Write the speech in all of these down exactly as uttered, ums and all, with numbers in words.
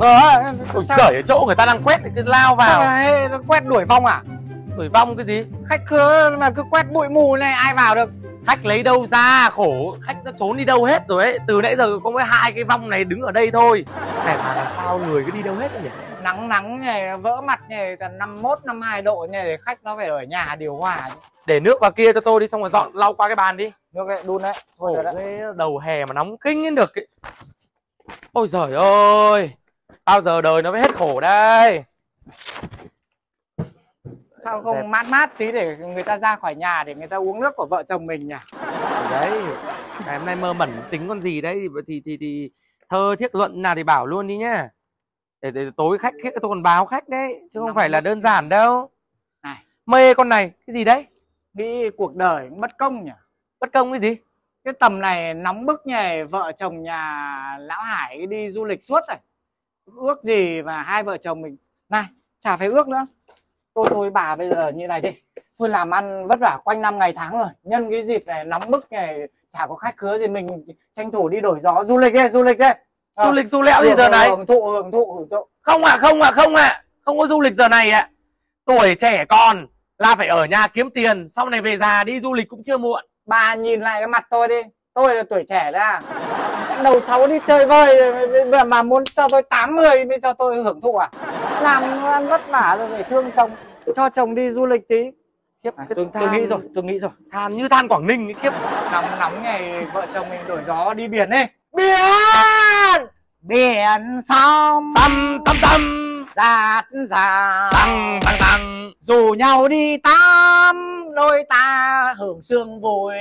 Ờ, Ôi giời, ở chỗ người ta đang quét thì cứ lao vào. Ê, nó quét đuổi vong à? Đuổi vong cái gì? Khách cứ mà cứ quét bụi mù này ai vào được? Khách lấy đâu ra, khổ, khách nó trốn đi đâu hết rồi ấy. Từ nãy giờ có mỗi hai cái vong này đứng ở đây thôi. Này mà làm sao người cứ đi đâu hết nhỉ? Nắng nắng này, vỡ mặt này, tầm năm mốt, năm hai độ này, khách nó phải ở nhà điều hòa chứ. Để nước vào kia cho tôi đi, xong rồi dọn lau qua cái bàn đi. Nước đấy, đun đấy. Ôi đấy, đầu hè mà nóng kinh đến được ấy. Ôi giời ơi, bao giờ đời nó mới hết khổ đây. Sao không đẹp. Mát mát tí để người ta ra khỏi nhà để người ta uống nước của vợ chồng mình nhỉ? Đấy, ngày hôm nay mơ mẩn tính con gì đấy thì thì thì, thì thơ thiết luận nào thì bảo luôn đi nhá. Để, để tối khách khách tôi còn báo khách đấy, chứ không Nóng phải là đơn giản đâu. Này, mê con này, cái gì đấy? Nghĩ cuộc đời bất công nhỉ? Bất công cái gì? Cái tầm này nóng bức nhỉ, vợ chồng nhà lão Hải đi du lịch suốt rồi. Ước gì mà hai vợ chồng mình. Này, chả phải ước nữa. Tôi tôi bà bây giờ như này đi. Tôi làm ăn vất vả quanh năm ngày tháng rồi. Nhân cái dịp này nóng bức này, chả có khách khứa gì, mình tranh thủ đi đổi gió. Du lịch đi, du lịch đi. À, du lịch du lẽo gì giờ này? Hưởng thụ, hưởng thụ, hưởng thụ. Không ạ, à, không ạ, à, không ạ. À. Không có du lịch giờ này ạ. À. Tuổi trẻ còn là phải ở nhà kiếm tiền, sau này về già đi du lịch cũng chưa muộn. Bà nhìn lại cái mặt tôi đi. Tôi là tuổi trẻ ra. Đầu sáu đi chơi vơi mà, mà muốn cho tôi tám mươi mới cho tôi hưởng thụ à? Làm ăn vất vả rồi phải thương chồng, cho chồng đi du lịch tí. Khiếp, à, tôi, tôi nghĩ rồi, tôi nghĩ rồi. Than như than Quảng Ninh ấy, khiếp. Nóng nóng ngày vợ chồng mình đổi gió đi biển đi. Biển! Biển sông tâm tâm tâm dạt dạt tăng tăng tăng, rủ nhau đi tắm đôi ta hưởng sương vui.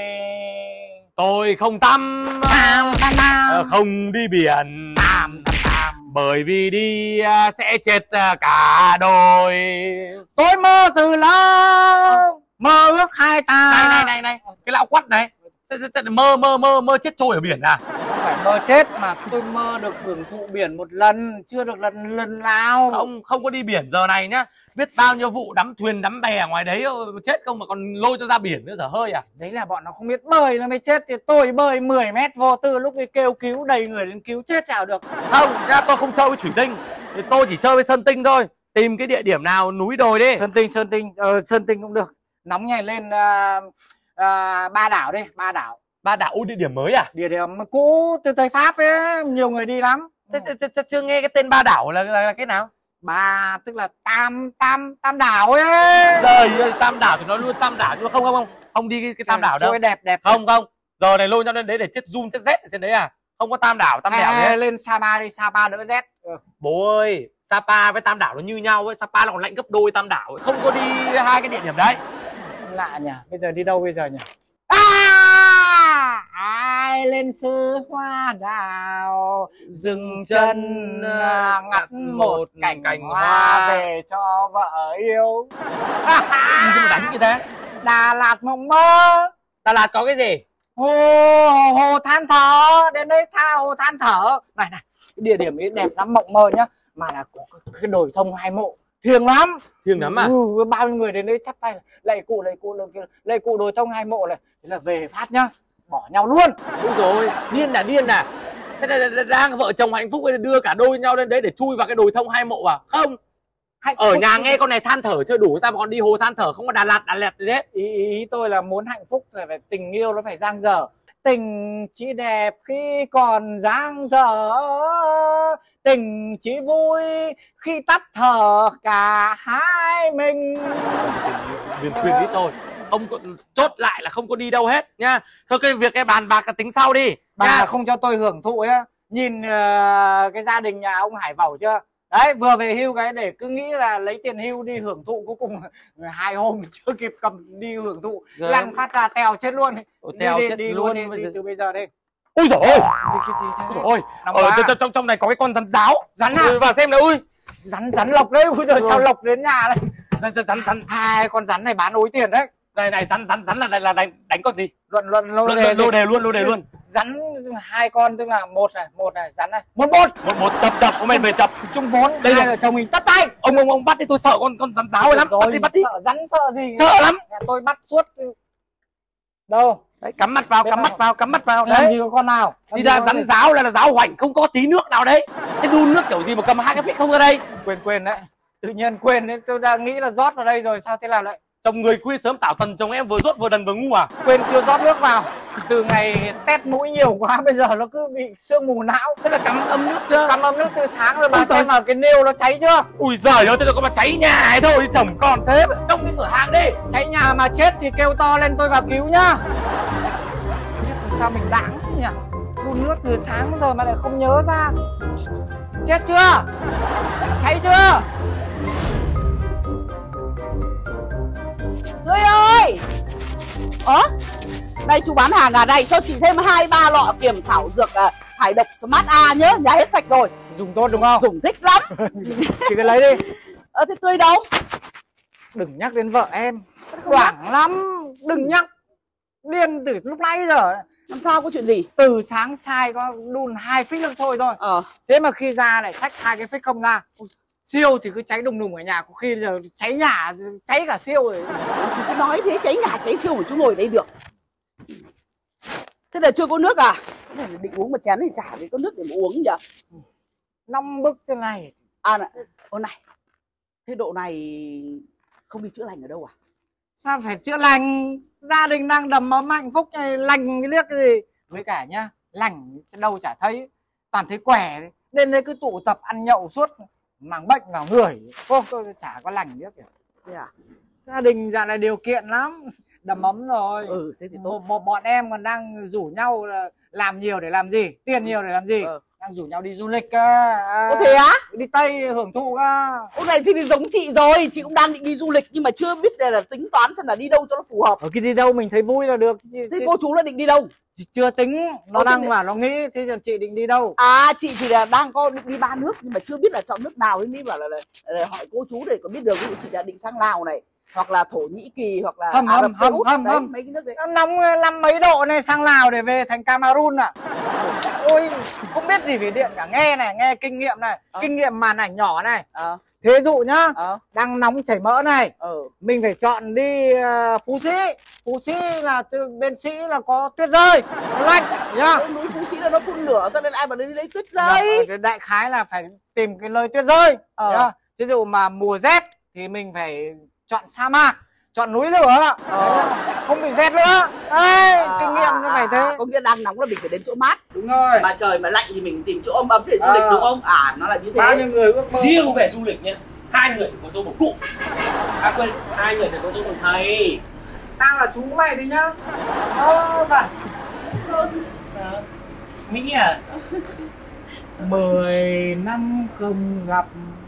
Tôi không tắm tam, tam, tam. Không đi biển tam, tam, tam. Bởi vì đi sẽ chết cả đôi. Tôi mơ từ lâu, mơ ước hai ta. Này này này này, cái lão quắt này, mơ mơ mơ mơ chết trôi ở biển à? Không phải mơ chết mà tôi mơ được hưởng thụ biển một lần, chưa được lần lần nào. Không, không có đi biển giờ này nhá. Biết bao nhiêu vụ đắm thuyền đắm bè ngoài đấy chết không mà còn lôi cho ra biển nữa, dở hơi à? Đấy là bọn nó không biết bơi nó mới chết, thì tôi bơi mười mét vô tư lúc ấy kêu cứu đầy người đến cứu chết nào được. Không, nha, tôi không chơi với thủy tinh, thì tôi chỉ chơi với sơn tinh thôi. Tìm cái địa điểm nào núi đồi đi. Sơn tinh, sơn tinh, ờ, sơn tinh cũng được. Nóng nhảy lên uh, uh, Ba Đảo đi, Ba Đảo. Ba Đảo, địa điểm mới à? Địa điểm cũ từ thời Pháp ấy, nhiều người đi lắm. Thế chưa nghe cái tên Ba Đảo là, là, là cái nào? Ba tức là tam tam tam đảo ấy. Rồi Tam Đảo thì nói luôn Tam Đảo, nhưng mà không không không không đi cái, cái Tam Đảo đâu. Đẹp đẹp. Không không, giờ này lôi nhau lên đấy để chết run chết rét ở trên đấy à? Không có Tam Đảo, Tam Đảo đấy. Lên Sapa đi, Sapa đỡ rét. Ừ. Bố ơi, Sapa với Tam Đảo nó như nhau ấy, Sapa là còn lạnh gấp đôi Tam Đảo ấy. Không có đi hai cái địa điểm đấy. Lạ nhỉ, bây giờ đi đâu bây giờ nhỉ? À, ai lên xứ hoa đào dừng chân ngắt một cành cành hoa về cho vợ yêu. Gì mà đánh như thế? Đà Lạt mộng mơ. Đà Lạt có cái gì? Hồ hồ than thở, đến đây tha hồ than thở. Này này, cái địa điểm ấy đẹp lắm, mộng mơ nhá, mà là có cái đồi thông hai mộ, thiêng lắm. Thiêng lắm à? Ừ, bao nhiêu người đến đây chắp tay lạy cụ lạy cụ lạy cụ đồi thông hai mộ này, thế là về phát nhá, bỏ nhau luôn. Ôi rồi, điên à điên à. Thế là đang vợ chồng hạnh phúc đưa cả đôi nhau lên đấy để chui vào cái đồi thông hai mộ à? Không. Hạnh ở phúc. Nhà nghe con này than thở chưa đủ, sao mà còn đi hồ than thở, không có Đà Lạt Đà Lạt gì hết. Ý, ý tôi là muốn hạnh phúc là phải tình yêu nó phải dang dở. Tình chỉ đẹp khi còn dang dở, tình chỉ vui khi tắt thở cả hai mình. Huyền khuyên với tôi không có, chốt lại là không có đi đâu hết nha. Thôi cái việc cái bàn bạc tính sau đi. Bà nha. Không cho tôi hưởng thụ nhá. Nhìn uh, cái gia đình nhà ông Hải Vẩu chưa? Đấy, vừa về hưu cái để cứ nghĩ là lấy tiền hưu đi hưởng thụ, cuối cùng hai hôm chưa kịp cầm đi hưởng thụ, lăn phát ra tèo chết luôn. Ồ, tèo đi, chết đi luôn, luôn đi, đi từ bây giờ đi. Ôi dồi ôi, ôi ở trong, trong trong này có cái con rắn giáo. Rắn à? Ừ, vào xem nào. Ui, rắn rắn lộc đấy. Ui giời, sao lộc đến nhà đấy? Rắn rắn rắn, rắn. Hai con rắn này bán ối tiền đấy. Này này, rắn rắn rắn là là, là đánh, đánh con gì? Luận luận lô luận, đề, lô đề luôn, lô đề luôn. Rắn hai con tức là một này, một này, rắn này, một một. Một một chập chập, không bên về chập. Chung vốn, đây là chồng mình tắt tay. Ông ông ông bắt đi, tôi sợ con con rắn giáo ấy lắm. Rồi, bắt đi, bắt đi. Sợ rắn sợ gì? Sợ lắm. Tôi bắt suốt. Đâu? Đấy, cắm mắt vào, cắm mắt vào, cắm mắt vào. Làm Đấy. gì có con nào? Thì ra rắn ráo là, là ráo hoành, không có tí nước nào đấy. Cái đun nước kiểu gì mà cầm hai cái phích không ra đây. Quên quên đấy. Tự nhiên quên nên tôi đang nghĩ là rót vào đây rồi, sao thế làm lại? Chồng người khuya sớm tảo tần, chồng em vừa rốt vừa đần vừa ngu à? Quên chưa rót nước vào. Từ ngày tét mũi nhiều quá bây giờ nó cứ bị sương mù não. Thế là cắm ấm nước chưa? Cắm ấm nước từ sáng rồi, bà Ôi xem vào cái nêu nó cháy chưa? Ui giời ơi, thế là có mà cháy nhà ấy thôi, chồng còn thế. Trong cái cửa hàng đi. Cháy nhà mà chết thì kêu to lên tôi vào cứu nhá. Sao mình đáng nhỉ? Đun nước từ sáng rồi mà lại không nhớ ra. Chết chưa? Cháy chưa? Ngươi ơi! Ơ? Đây chú bán hàng à? Đây cho chị thêm hai ba lọ kiểm thảo dược à, thải độc Smart A nhớ, nhà hết sạch rồi. Dùng tốt đúng không? Dùng thích lắm. Chị cứ lấy đi. Ơ thế tươi đâu? Đừng nhắc đến vợ em. Hoảng lắm. Đừng nhắc. Điên từ lúc nãy giờ. Làm sao, có chuyện gì? Từ sáng sai có đun hai phích nước sôi thôi. Ờ. Thế mà khi ra lại xách hai cái phích không ra. Siêu thì cứ cháy đùng đùng ở nhà, có khi giờ cháy nhà, cháy cả siêu rồi. Chú cứ nói thế, cháy nhà cháy siêu mà chú ngồi đây được. Thế là chưa có nước à? Thế là định uống một chén thì chả thấy có nước để mà uống nhỉ? Năm bức thế này. À này, ô này. Thế độ này không đi chữa lành ở đâu à? Sao phải chữa lành? Gia đình đang đầm ấm hạnh phúc này, lành cái liếc cái gì? Với cả nhá, lành đâu chả thấy, toàn thấy quẻ. Đến đây cứ tụ tập ăn nhậu suốt, mang bệnh vào người. Cô, tôi chả có lành liếc kìa. Thế à? Gia đình dạo này điều kiện lắm, đầm ấm rồi. Ừ, thế thì tốt. Một, một bọn em còn đang rủ nhau là làm nhiều để làm gì? Tiền nhiều để làm gì? Ừ. Đang rủ nhau đi du lịch à, Có thế á? đi Tây hưởng thụ à. Ô này thì giống chị rồi, chị cũng đang định đi du lịch nhưng mà chưa biết là tính toán xem là đi đâu cho nó phù hợp. Ở cái đi đâu mình thấy vui là được. Thế cô chú là định đi đâu? Chị chưa tính, nó Ô, đang thế bảo nó nghĩ, thế giờ chị định đi đâu? À chị thì là đang có định đi ba nước nhưng mà chưa biết là chọn nước nào, ấy mới bảo là, là, là hỏi cô chú để có biết được. Ví dụ chị đã định sang Lào này, hoặc là Thổ Nhĩ Kỳ, hoặc là hâm Ả hâm Rập Xê hâm Út hâm đấy, hâm mấy cái nước đấy. Nó nóng năm mấy độ này, sang Lào để về thành Cameroon à? Ôi không biết gì về điện cả. Nghe này, nghe kinh nghiệm này, à. kinh nghiệm màn ảnh nhỏ này. À. Thí dụ nhá, à. đang nóng chảy mỡ này, ừ. mình phải chọn đi uh, Phú Sĩ. Phú Sĩ là từ bên Sĩ là có tuyết rơi, lạnh nhá. Núi Phú Sĩ là nó phun lửa cho nên ai mà đi lấy tuyết rơi. Dạ, đại khái là phải tìm cái nơi tuyết rơi. ờ. Ví dụ mà mùa rét thì mình phải chọn sa mạc, chọn núi lửa, ờ. không bị rét nữa. Đấy, à, kinh nghiệm nó phải thế. À, có nghĩa đang nóng là mình phải đến chỗ mát. Đúng rồi. Mà trời mà lạnh thì mình tìm chỗ ấm ấm để du lịch à. Đúng không? À, nó là như thế. Bao nhiêu người ước mơ. Riêng về du lịch nhá, hai người của tôi một cụ. À quên, hai người thì có tôi một thầy. Tao là chú mày đi nhá. Ơ vâng. Sơn à, Mỹ à? Mười năm không gặp,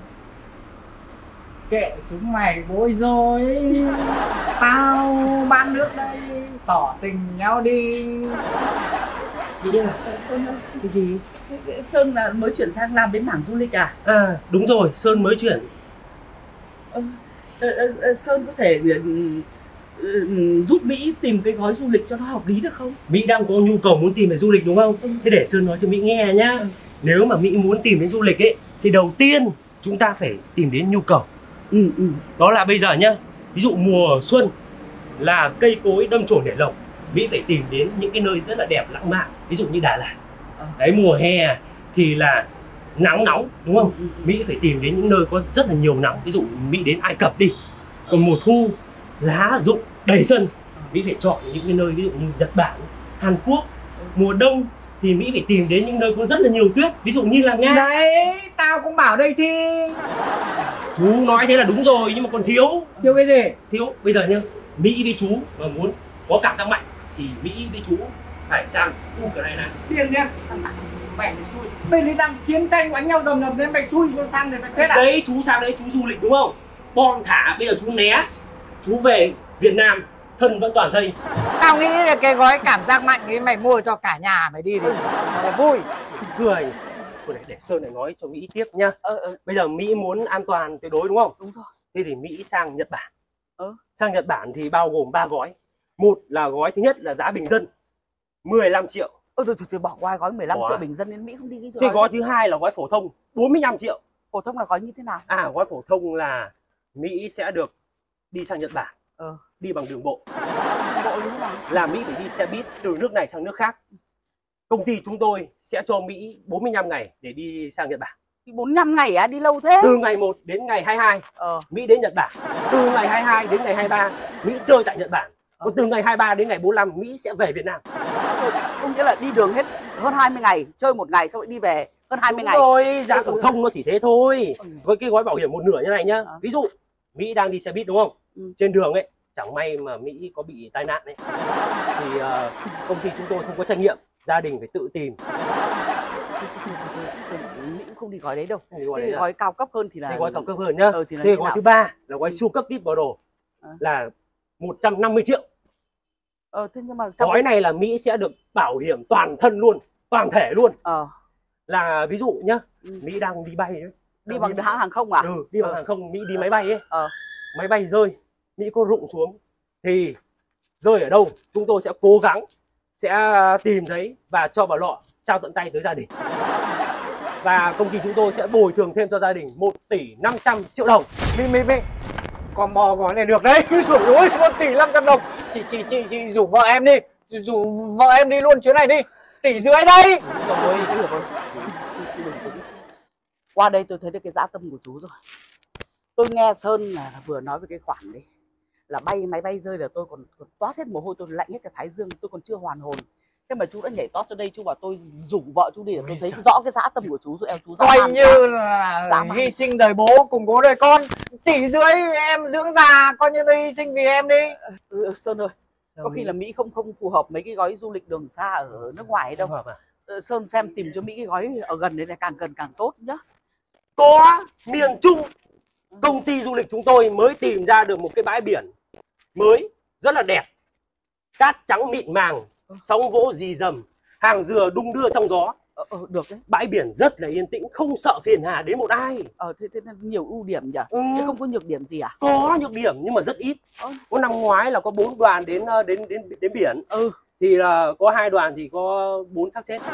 kệ chúng mày bối rối. Tao bán nước đây, tỏ tình nhau đi. Gì à? Sơn ơi. Cái gì? Sơn là mới chuyển sang làm bên mảng du lịch à? À đúng rồi, Sơn mới chuyển. ờ, ờ, ờ, Sơn có thể uh, uh, giúp Mỹ tìm cái gói du lịch cho nó hợp lý được không? Mỹ đang có nhu cầu muốn tìm về du lịch đúng không? Ừ. Thế để Sơn nói cho Mỹ nghe nhá. Ừ. Nếu mà Mỹ muốn tìm đến du lịch ấy thì đầu tiên chúng ta phải tìm đến nhu cầu. Ừ, ừ. Đó là bây giờ nhá, ví dụ mùa xuân là cây cối đâm chồi nảy lộc, Mỹ phải tìm đến những cái nơi rất là đẹp lãng mạn, ví dụ như Đà Lạt. À. Đấy, mùa hè thì là nắng nóng đúng không? Ừ, ừ. Mỹ phải tìm đến những nơi có rất là nhiều nắng, ví dụ Mỹ đến Ai Cập đi. Còn mùa thu lá rụng đầy sân, Mỹ phải chọn những cái nơi ví dụ như Nhật Bản, Hàn Quốc. Mùa đông thì Mỹ phải tìm đến những nơi có rất là nhiều tuyết, ví dụ như là Nga. Đấy, tao cũng bảo đây thi. Chú nói thế là đúng rồi, nhưng mà còn thiếu. Thiếu cái gì? Thiếu, bây giờ nhá, Mỹ với chú mà muốn có cảm giác mạnh thì Mỹ với chú phải sang Ukraine. Tiền nhá. Mày xui. Bên đấy đang chiến tranh đánh nhau rầm rầm thế mày xui con sang để mày chết à? Đấy, chú sang đấy chú du lịch đúng không? Bom thả, bây giờ chú né. Chú về Việt Nam, thân vẫn toàn thây. Tao nghĩ là cái gói cảm giác mạnh ấy mày mua cho cả nhà mày đi đi. Nó là vui. Cười. Để, để Sơn này nói cho Mỹ tiếp nhá. Ờ, ờ. Bây giờ Mỹ muốn an toàn tuyệt đối đúng không? Đúng rồi. Thế thì Mỹ sang Nhật Bản. Ờ. Sang Nhật Bản thì bao gồm ba gói. Một là gói thứ nhất là giá bình dân mười lăm triệu. Ơ thôi, thôi, thôi bỏ qua gói mười lăm Ủa? triệu bình dân đến Mỹ không đi cái chỗ. Thế gói thứ hai là gói phổ thông bốn mươi lăm triệu. Phổ thông là gói như thế nào? À, gói phổ thông là Mỹ sẽ được đi sang Nhật Bản. Ờ. Đi bằng đường bộ. Bộ như thế nào? Là Mỹ phải đi xe buýt từ nước này sang nước khác. Công ty chúng tôi sẽ cho Mỹ bốn mươi lăm ngày để đi sang Nhật Bản. bốn mươi lăm ngày á, đi lâu thế. Từ ngày một đến ngày hai mươi hai Ờ. Mỹ đến Nhật Bản. Từ ngày hai mươi hai đến ngày hai mươi ba Mỹ chơi tại Nhật Bản. Còn từ ngày hai mươi ba đến ngày bốn mươi lăm Mỹ sẽ về Việt Nam. Có nghĩa là đi đường hết hơn hai mươi ngày, chơi một ngày xong rồi đi về hơn hai mươi Đúng ngày. rồi, giá phổ thông nó chỉ thế thôi. Ừ. Với cái gói bảo hiểm một nửa như này nhá. À. Ví dụ Mỹ đang đi xe buýt đúng không? Ừ. Trên đường ấy, chẳng may mà Mỹ có bị tai nạn ấy thì uh, công ty chúng tôi không có trách nhiệm, gia đình phải tự tìm. Mỹ cũng không đi gói đấy đâu. Thì gói, Thế đấy gói cao cấp hơn thì là thì gói cao cấp hơn nhá. Ừ, thì là Thế như gói nào? thứ ba là gói siêu cấp vê i pê Pro À. là một trăm năm mươi triệu. Ờ, thế nhưng mà trong Gói này là Mỹ sẽ được bảo hiểm toàn thân luôn, toàn thể luôn. Ờ. Là ví dụ nhá, Ừ. Mỹ đang đi bay đấy. Đi bằng hãng hàng không à? Ừ, đi bằng Ờ. hàng không, Mỹ đi máy bay ấy. Ờ. Máy bay rơi, Mỹ có rụng xuống thì rơi ở đâu chúng tôi sẽ cố gắng sẽ tìm thấy và cho vào lọ trao tận tay tới gia đình. Và công ty chúng tôi sẽ bồi thường thêm cho gia đình một tỷ năm trăm triệu đồng. Mỹ Mỹ Mỹ còn bò gói này được đấy. Rồi ôi, một tỷ năm trăm đồng. Chị chị chị chị rủ vợ em đi, chị rủ vợ em đi luôn chuyến này đi. Tỷ rưỡi đây. Rồi, Được rồi. Qua đây tôi thấy được cái dã tâm của chú rồi. Tôi nghe Sơn là vừa nói về cái khoản đấy là bay máy bay rơi là tôi còn, còn toát hết mồ hôi, tôi lạnh hết cả thái dương, tôi còn chưa hoàn hồn. Thế mà chú đã nhảy tót tới đây, chú bảo tôi rủ vợ chú đi để tôi thấy rõ cái dã tâm của chú rồi. Em chú dã Coi man như quá. là Dã man. hy sinh đời bố cùng bố đời con. Tỷ rưỡi em dưỡng già, coi như tôi hy sinh vì em đi. Ừ, Sơn ơi, có khi là Mỹ không không phù hợp mấy cái gói du lịch đường xa ở nước ngoài đâu. hợp à? Ừ, Sơn xem tìm cho Mỹ cái gói ở gần đấy là càng gần càng tốt nhá. Có miền Trung, công ty du lịch chúng tôi mới tìm ra được một cái bãi biển mới rất là đẹp, cát trắng mịn màng, sóng vỗ rì rầm, hàng dừa đung đưa trong gió. Ờ, ờ, được đấy. Bãi biển rất là yên tĩnh, không sợ phiền hà đến một ai. Ờ, thế, thế nên nhiều ưu điểm nhỉ? Ừ. Thế không có nhược điểm gì à? Có nhược điểm nhưng mà rất ít. Ờ. Có năm ngoái là có bốn đoàn đến đến đến đến biển, Ừ. thì là có hai đoàn thì có bốn xác chết.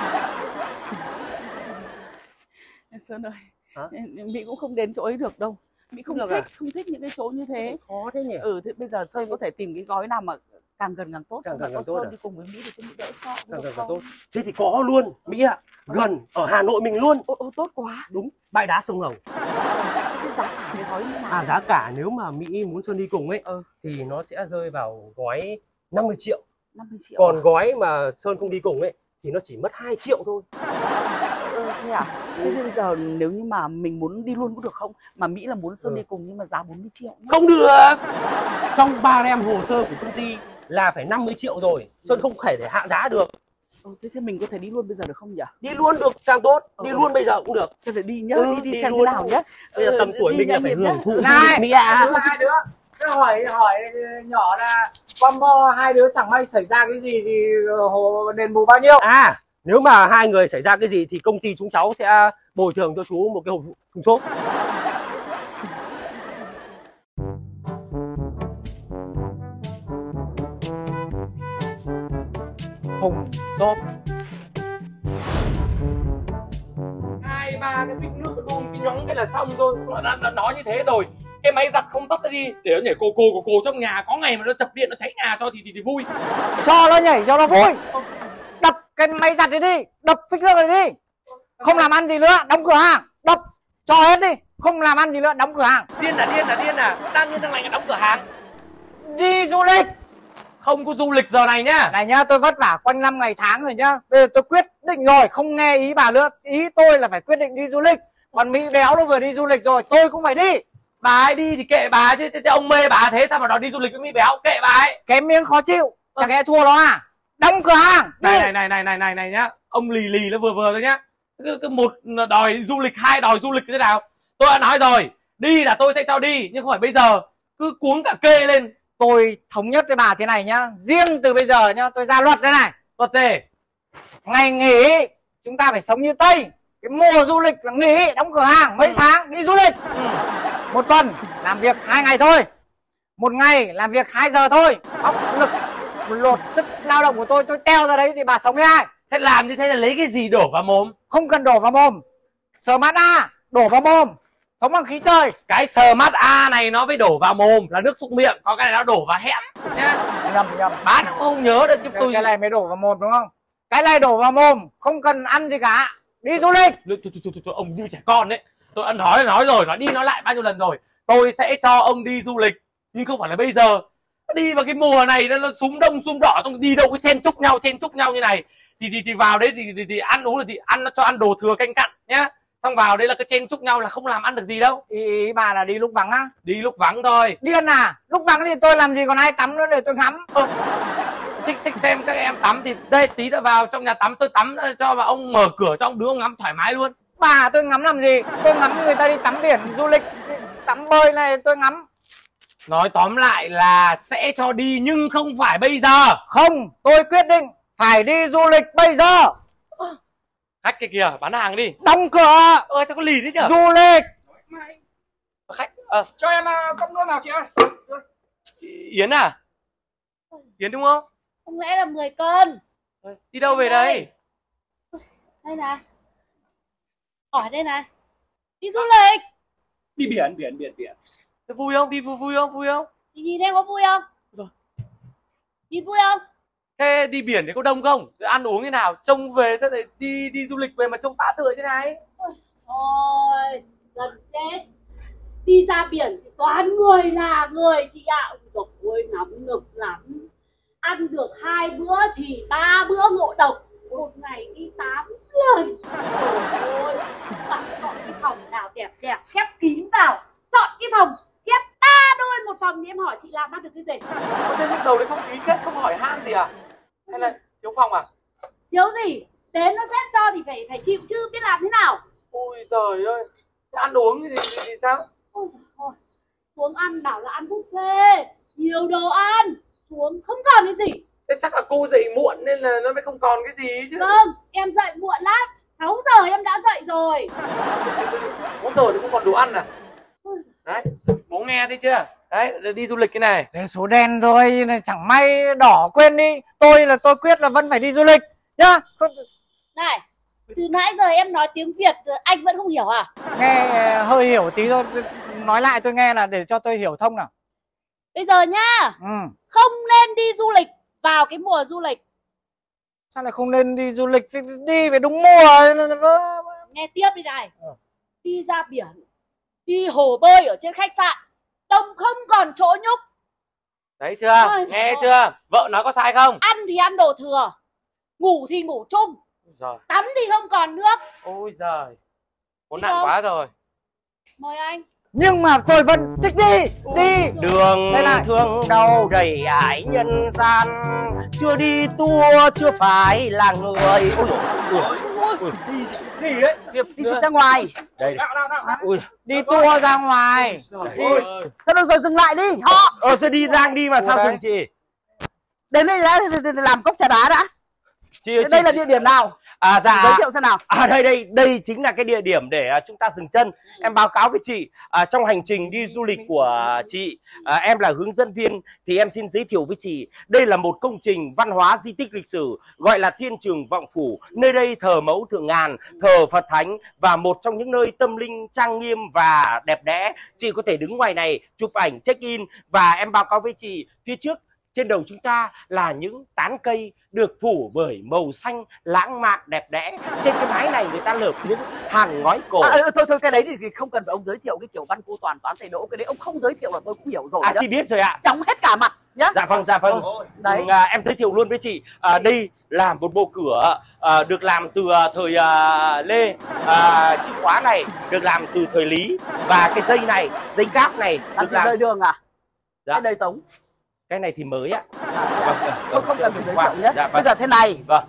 Sơn ơi, Hả? Mỹ cũng không đến chỗ ấy được đâu. Mỹ không Được thích, à? không thích những cái chỗ như thế. Khó thế nhỉ? Ừ, thế bây giờ Sơn có thể tìm cái gói nào mà càng gần càng tốt. Càng Xong gần là càng có tốt Sơn à? đi cùng với Mỹ để cho Mỹ đỡ sợ. Càng được gần càng không? tốt. Thế thì có luôn Mỹ ạ, gần ở Hà Nội mình luôn. Ô, ô, tốt quá. Đúng, bãi đá sông Hồng. Cái giá cả cái gói như nào? À, giá cả nếu mà Mỹ muốn Sơn đi cùng ấy Ừ. thì nó sẽ rơi vào gói năm mươi triệu. năm mươi triệu. Còn à? gói mà Sơn không đi cùng ấy thì nó chỉ mất hai triệu thôi. Ừ, thế à? Thế thì bây giờ nếu như mà mình muốn đi luôn cũng được không? Mà Mỹ là muốn Sơn Ừ. đi cùng nhưng mà giá bốn mươi triệu nhá. Không được. Trong ba em hồ sơ của công ty là phải năm mươi triệu rồi. Sơn không thể để hạ giá được. Ừ, thế thì mình có thể đi luôn bây giờ được không nhỉ? Đi luôn được càng tốt, đi Ừ. luôn bây giờ cũng được. Thế phải đi nhá, Ừ, đi, đi đi xem luôn. thế nào nhá. Bây giờ tầm Ừ, tuổi đi mình là nhanh phải nhịp hưởng nhá. thụ du Này, lịch Mỹ ạ. hai đứa cứ hỏi hỏi nhỏ là combo hai đứa chẳng may xảy ra cái gì thì hồ đền bù bao nhiêu. À, nếu mà hai người xảy ra cái gì thì công ty chúng cháu sẽ bồi thường cho chú một cái hộp thùng xốp. Hùng xốp. Hai ba cái phích nước đun cái nhóng cái là xong rồi. Nó đã, đã nói như thế rồi. Cái máy giặt không tắt đi để nó nhảy cô cô cô cô trong nhà, có ngày mà nó chập điện nó cháy nhà cho thì thì, thì vui. Cho nó nhảy cho nó vui. Đập cái máy giặt đấy đi, đập phích nước này đi. Không làm ăn gì nữa, đóng cửa hàng. Đập cho hết đi, không làm ăn gì nữa, đóng cửa hàng. Điên là điên là điên à, đang điên đang lành là đóng cửa hàng. Đi du lịch. Không có du lịch giờ này nhá. Này nhá, tôi vất vả quanh năm ngày tháng rồi nhá. Bây giờ tôi quyết định rồi, không nghe ý bà nữa. Ý tôi là phải quyết định đi du lịch. Còn Mỹ béo nó vừa đi du lịch rồi, tôi cũng phải đi. Bà ấy đi thì kệ bà ấy, chứ, chứ, chứ ông mê bà thế sao mà nó đi du lịch với Mỹ béo, kệ bà ấy. Cái miếng khó chịu, chẳng lẽ thua nó à? Đóng cửa hàng. Đi. Này này này này này này này nhá, ông lì lì nó vừa vừa thôi nhá. Cứ, cứ một đòi du lịch, hai đòi du lịch thế nào. Tôi đã nói rồi, đi là tôi sẽ cho đi, nhưng không phải bây giờ cứ cuống cả kê lên. Tôi thống nhất với bà thế này nhá. Riêng từ bây giờ nhá, tôi ra luật đây này. Luật gì? Ngày nghỉ chúng ta phải sống như Tây. Cái mùa du lịch là nghỉ, đóng cửa hàng mấy tháng đi du lịch. Ừ. Một tuần làm việc hai ngày thôi. Một ngày làm việc hai giờ thôi. Óc lực lột sức lao động của tôi, tôi teo ra đấy thì bà sống với ai? Thế làm như thế là lấy cái gì đổ vào mồm? Không cần đổ vào mồm. Smart A đổ vào mồm. sống bằng khí trời. Cái Smart A này nó phải đổ vào mồm là nước súc miệng, còn cái này nó đổ vào hẻm nhá. Nhầm nhầm. Bác cũng không nhớ được chứ cái, tôi. cái này mới đổ vào mồm đúng không? Cái này đổ vào mồm, không cần ăn gì cả. Đi du lịch. Thôi, thôi, thôi, thôi, ông như trẻ con đấy. Tôi ăn nói nói rồi, nói đi nói lại bao nhiêu lần rồi. Tôi sẽ cho ông đi du lịch, nhưng không phải là bây giờ. Đi vào cái mùa này nó, nó súng đông súng đỏ, tôi đi đâu có chen chúc nhau chen chúc nhau như này thì thì, thì vào đấy thì, thì, thì ăn uống là gì, ăn nó cho ăn đồ thừa canh cặn nhá. Xong vào đấy là cái chen chúc nhau là không làm ăn được gì đâu. Ý, ý bà là đi lúc vắng á? Đi lúc vắng thôi. Điên à? Lúc vắng thì tôi làm gì còn ai tắm nữa để tôi ngắm. Ờ, thích thích xem các em tắm thì đây tí nữa vào trong nhà tắm tôi tắm cho, mà ông mở cửa cho ông đứa ông ngắm thoải mái luôn. Bà tôi ngắm làm gì? Tôi ngắm người ta đi tắm biển du lịch, tắm bơi này tôi ngắm. Nói tóm lại là sẽ cho đi nhưng không phải bây giờ. Không, tôi quyết định phải đi du lịch bây giờ. Khách kia kìa, bán hàng đi. Đóng cửa. Ơ sao có lì thế nhở? Du lịch. Khách ờ. Cho em uh, cốc nước nào chị ơi. Yến à? Yến đúng không? Không lẽ là mười cân? Đi đâu về đây? Đây này. Hỏi đây này. Đi du lịch. Đi biển, biển, biển, biển. Thế vui không? Đi vui, vui không? Vui không? Chị nhìn em có vui không? Rồi. Nhìn vui không? Thế đi biển thì có đông không? Ăn uống thế nào? Trông về thế này đi đi du lịch về mà trông tã tựa thế này. Ôi, gần chết. Đi ra biển thì toàn người là người chị ạ. Ôi ôi, nóng nực lắm. Ăn được hai bữa thì ba bữa ngộ độc. Một ngày đi tám lần. Ôi, bạn chọn cái phòng nào đẹp đẹp, khép kín vào. Chọn cái phòng ghép ba đôi một phòng thì em hỏi chị làm ăn được cái gì? Thế lúc đầu đấy không ký kết, không hỏi han gì à? Hay là thiếu phòng à? Thiếu gì? Đến nó xét cho thì phải phải chịu chứ, biết làm thế nào? Ôi giời ơi, ăn uống thì, thì, thì sao? Ôi giời ơi, xuống ăn bảo là ăn buffet, nhiều đồ ăn, xuống không còn cái gì. Thế chắc là cô dậy muộn nên là nó mới không còn cái gì chứ. Không, em dậy muộn lắm, sáu giờ em đã dậy rồi. bốn giờ thì không còn đồ ăn à? Đấy, bố nghe thấy chưa? Đấy, đi du lịch cái này. Để số đen thôi, chẳng may đỏ quên đi. Tôi là tôi quyết là vẫn phải đi du lịch nhá. Này, từ nãy giờ em nói tiếng Việt anh vẫn không hiểu à? Nghe hơi hiểu tí thôi, nói lại tôi nghe là để cho tôi hiểu thông nào. Bây giờ nhá, Ừ. không nên đi du lịch vào cái mùa du lịch. Sao lại không nên đi du lịch? Đi về đúng mùa. Nghe tiếp đi này. Ừ. Đi ra biển, đi hồ bơi ở trên khách sạn, đông không còn chỗ nhúc. Đấy chưa? Ôi, nghe ôi. chưa? Vợ nói có sai không? Ăn thì ăn đồ thừa, ngủ thì ngủ chung, Rồi. tắm thì không còn nước. Ôi giời, khốn Đi nạn không? quá rồi. Mời anh. Nhưng mà tôi vẫn thích đi. Đi. Đường Đây này. thương đau đầy ải nhân gian, chưa đi tour chưa phải là người. Ôi dồi ôi, ôi, Đi gì ấy? Đi xịt ra ngoài. đây Nào, nào, nào. ui, Đi tour ra ngoài. Đi. Thôi được rồi, dừng lại đi. Họ ờ sẽ đi đang đi mà sao đấy. dừng chị? đến đây đã thì- thì- thì làm cốc trà đá đã. Chị ơi, Đây chị- là địa điểm nào? à dạ Giới thiệu xem nào. À đây đây đây chính là cái địa điểm để à, chúng ta dừng chân. Em báo cáo với chị, à, trong hành trình đi du lịch của chị, à, em là hướng dẫn viên thì em xin giới thiệu với chị, đây là một công trình văn hóa di tích lịch sử gọi là Thiên Trường Vọng Phủ. Nơi đây thờ mẫu Thượng Ngàn, thờ Phật Thánh và một trong những nơi tâm linh trang nghiêm và đẹp đẽ. Chị có thể đứng ngoài này chụp ảnh check in, và em báo cáo với chị, phía trước trên đầu chúng ta là những tán cây được phủ bởi màu xanh lãng mạn đẹp đẽ. Trên cái mái này người ta lợp những hàng ngói cổ. À, ừ, thôi thôi cái đấy thì không cần phải ông giới thiệu cái kiểu văn cô toàn toán thầy đỗ, cái đấy ông không giới thiệu là tôi cũng hiểu rồi. À nhá. chị biết rồi ạ. Chóng hết cả mặt nhá. Dạ vâng, dạ vâng. Đấy. À, em giới thiệu luôn với chị, à, đây là một bộ cửa à, được làm từ à, thời à, Lê. À, chìa khóa này được làm từ thời Lý, và cái dây này, dây cáp này Làm được gì làm. đời đường à? Dạ. Cái đời tống. Cái này thì mới ạ. À, Vâng, vâng, không, vâng. không cần phải giới Qua. thiệu nhé. Dạ vâng. Bây giờ thế này, Vâng.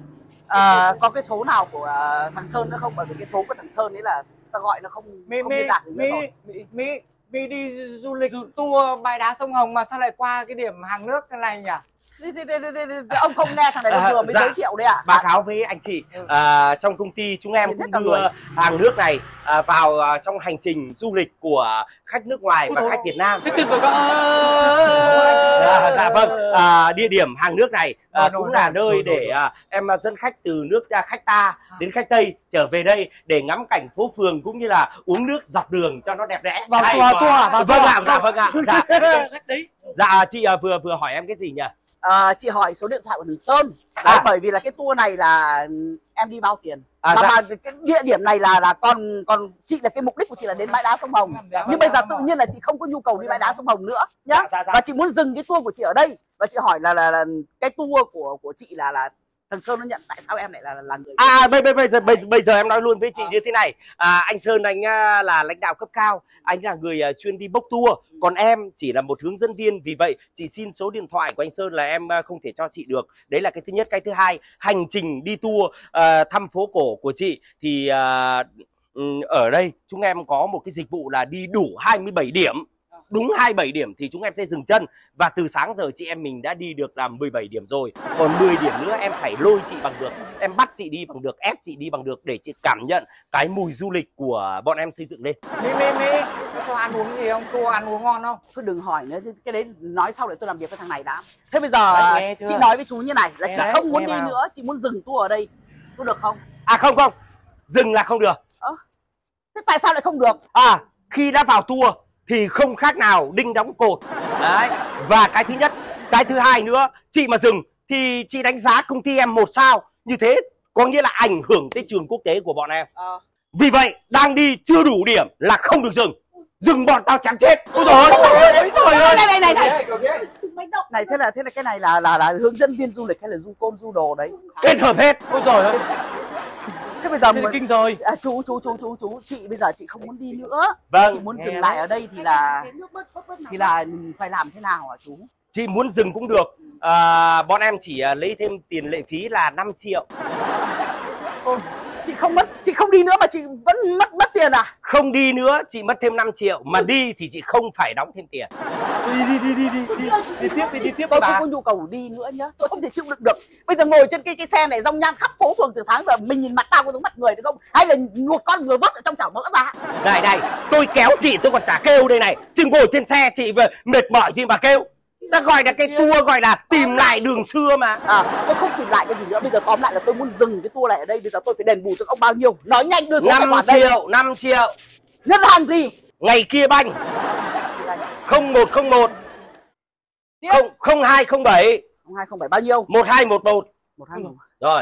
à, có cái số nào của à, thằng Sơn nữa không? Bởi vì cái số của thằng Sơn ấy là ta gọi nó không Mi không mi liên lạc được nữa mi rồi. mi mi đi du lịch tour bãi đá sông Hồng mà sao lại qua cái điểm hàng nước cái này nhỉ? Đi, đi, đi, đi, đi, đi. Ông không nghe thằng này À, vừa mới dạ. giới thiệu đấy à? Báo cáo với anh chị, à, trong công ty chúng em cũng đưa hàng nước này à, vào à, trong hành trình du lịch của khách nước ngoài và khách Việt Nam. À, dạ vâng, à, địa điểm hàng nước này à, cũng là nơi để à, em dẫn khách từ nước à, khách ta đến khách Tây trở về đây để ngắm cảnh phố phường cũng như là uống nước dọc đường cho nó đẹp đẽ. Vào Hay tour, quá. tour à? Vào Vâng tour. ạ, dạ vâng ạ. Dạ. Dạ chị à, vừa vừa hỏi em cái gì nhỉ? À, chị hỏi số điện thoại của thằng Sơn. À. Đấy, bởi vì là cái tour này là em đi bao tiền. À, mà, dạ. mà cái địa điểm này là là còn còn chị là cái mục đích của chị là đến bãi đá sông Hồng. Dạ, Nhưng bây giờ tự nhiên là chị không có nhu cầu đi bãi đá sông Hồng nữa nhá. Dạ, dạ, dạ. Và chị muốn dừng cái tour của chị ở đây. Và chị hỏi là là, là cái tour của của chị là là thằng Sơn nó nhận tại sao em lại là là người. À bây bây bây giờ bây, bây giờ em nói luôn với chị như thế này. À, anh Sơn anh à, là lãnh đạo cấp cao, anh là người à, chuyên đi bốc tour, còn em chỉ là một hướng dẫn viên. Vì vậy chị xin số điện thoại của anh Sơn là em à, không thể cho chị được. Đấy là cái thứ nhất. Cái thứ hai, hành trình đi tour à, thăm phố cổ của chị thì à, ở đây chúng em có một cái dịch vụ là đi đủ hai mươi bảy điểm. Đúng hai mươi bảy điểm thì chúng em sẽ dừng chân. Và từ sáng giờ chị em mình đã đi được làm mười bảy điểm rồi. Còn mười điểm nữa em phải lôi chị bằng được, em bắt chị đi bằng được, ép chị đi bằng được để chị cảm nhận cái mùi du lịch của bọn em xây dựng lên. Mi Mi Mi, có cho ăn uống gì không? Tour ăn uống ngon không? Cứ đừng hỏi nữa, cái đấy nói sau để tôi làm việc với thằng này đã. Thế bây giờ Đấy, nghe chưa? chị nói với chú như này là Nghe chị đấy, không muốn nghe đi vào. nữa, chị muốn dừng tour ở đây. Có được không? À không không, dừng là không được. Thế tại sao lại không được? À, khi đã vào tour thì không khác nào đinh đóng cột. Đấy. Và cái thứ nhất, cái thứ hai nữa, chị mà dừng thì chị đánh giá công ty em một sao. Như thế có nghĩa là ảnh hưởng tới trường quốc tế của bọn em. Ờ. Vì vậy đang đi chưa đủ điểm là không được dừng. Dừng bọn tao chém chết. Ôi Ôi trời ơi, trời ơi, này này này này. Mày động. Này thế là thế là cái này là là là hướng dẫn viên du lịch hay là du côn du đồ đấy? kết hợp hết. Ôi trời ơi, Thế bây giờ thế thì mình- kinh rồi. à, chú chú chú chú chú chị bây giờ chị không muốn đi nữa. Vâng, Chị muốn nghe dừng đấy. lại ở đây thì là Chén nước bớt, bớt, bớt nào. thì là phải làm thế nào hả chú? Chị muốn dừng cũng được. À, bọn em chỉ à, lấy thêm tiền lệ phí là năm triệu. Ôi, chị không mất, chị không đi nữa mà chị vẫn mất mất tiền à? Không đi nữa chị mất thêm năm triệu. Mà đi thì chị không phải đóng thêm tiền. Đi đi đi đi đi đi đi tiếp đi đi tiếp Tôi bà. không có nhu cầu đi nữa nhá, tôi không thể chịu đựng được. Bây giờ ngồi trên cái cái xe này rong nhan khắp phố phường từ sáng giờ, mình nhìn mặt tao có giống mặt người được không? Hay là một con vừa vớt ở trong chảo mỡ ra? Này này, tôi kéo chị tôi còn chả kêu đây này. Chị ngồi trên xe chị về mệt mỏi chị mà kêu. Ta gọi là cái tour gọi là tìm lại đường xưa mà. À, tôi không tìm lại cái gì nữa. Bây giờ tóm lại là tôi muốn dừng cái tour này ở đây. Bây giờ tôi phải đền bù cho ông bao nhiêu? Nói nhanh đưa số tài năm khoản đây. triệu, năm triệu. Ngân hàng gì? Ngày kia banh không một không một không không hai không bảy hai không bảy bao nhiêu? một hai một một. một hai một. Rồi,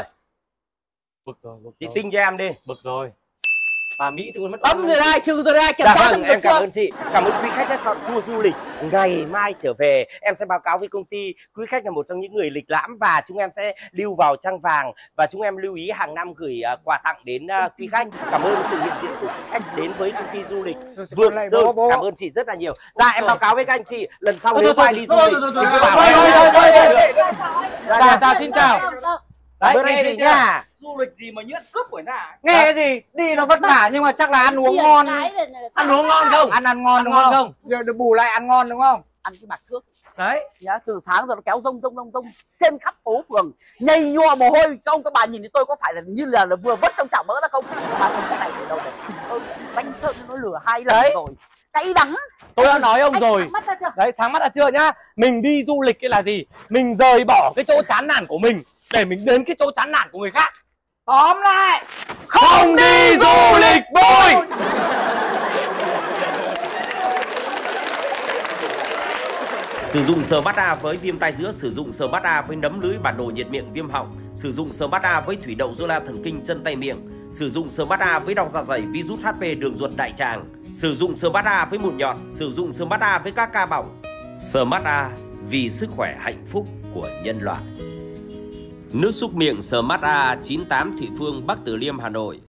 Bực rồi, bực chị rồi. tinh cho em đi. Bực rồi. Bà Mỹ tôi mất. Bấm rồi đây, trừ rồi đây, kiểm Dạ tra vâng, xem được em cảm chưa? ơn chị. Cảm ơn quý khách đã chọn tour du lịch. Ngày mai trở về em sẽ báo cáo với công ty. Quý khách là một trong những người lịch lãm và chúng em sẽ lưu vào trang vàng. Và chúng em lưu ý hàng năm gửi uh, quà tặng đến uh, quý khách. Cảm ơn sự hiện diện của quý khách đến với công ty du lịch Vượng Sơn. Cảm ơn chị rất là nhiều. Dạ em báo cáo với các anh chị lần sau nếu ai đi du lịch thì cứ bảo em. Dạ, dạ, xin chào. Cảm ơn anh chị nha. Du lịch gì mà nhuyễn cướp của nhà. Nghe cái gì? Đi nó vất vả nhưng mà chắc là ăn uống ngon. Ăn uống ngon không? Ăn ăn ngon Ăn đúng ngon không? không? Được, được bù lại ăn ngon đúng không? Ăn cái bạc thước Đấy. nhá, từ sáng giờ nó kéo rông rông rông rông trên khắp phố phường, nhây nhua mồ hôi. Các ông các bà nhìn thì tôi có phải là như là, là vừa vớt trong chảo mỡ ra không? Mà không cái này từ đâu đấy. Tôi bánh sơn nó lừa hai lần Đấy. rồi. Cay đắng. Tôi đã nói ông Anh rồi. sáng mắt ra chưa? Đấy, sáng mắt đã chưa nhá. Mình đi du lịch cái là gì? Mình rời bỏ cái chỗ chán nản của mình để mình đến cái chỗ chán nản của người khác. Tóm lại Không đi du lịch bôi. Sử dụng Smart A với viêm tai giữa, sử dụng Smart A với nấm lưới bản đồ nhiệt miệng viêm họng, sử dụng Smart A với thủy đậu zona thần kinh chân tay miệng, sử dụng Smart A với đau dạ dày virus hát pê đường ruột đại tràng, sử dụng Smart A với mụn nhọt, sử dụng Smart A với các ca bỏng. Smart A vì sức khỏe hạnh phúc của nhân loại. Nước súc miệng Smart A chín tám Thụy Phương, Bắc Từ Liêm, Hà Nội.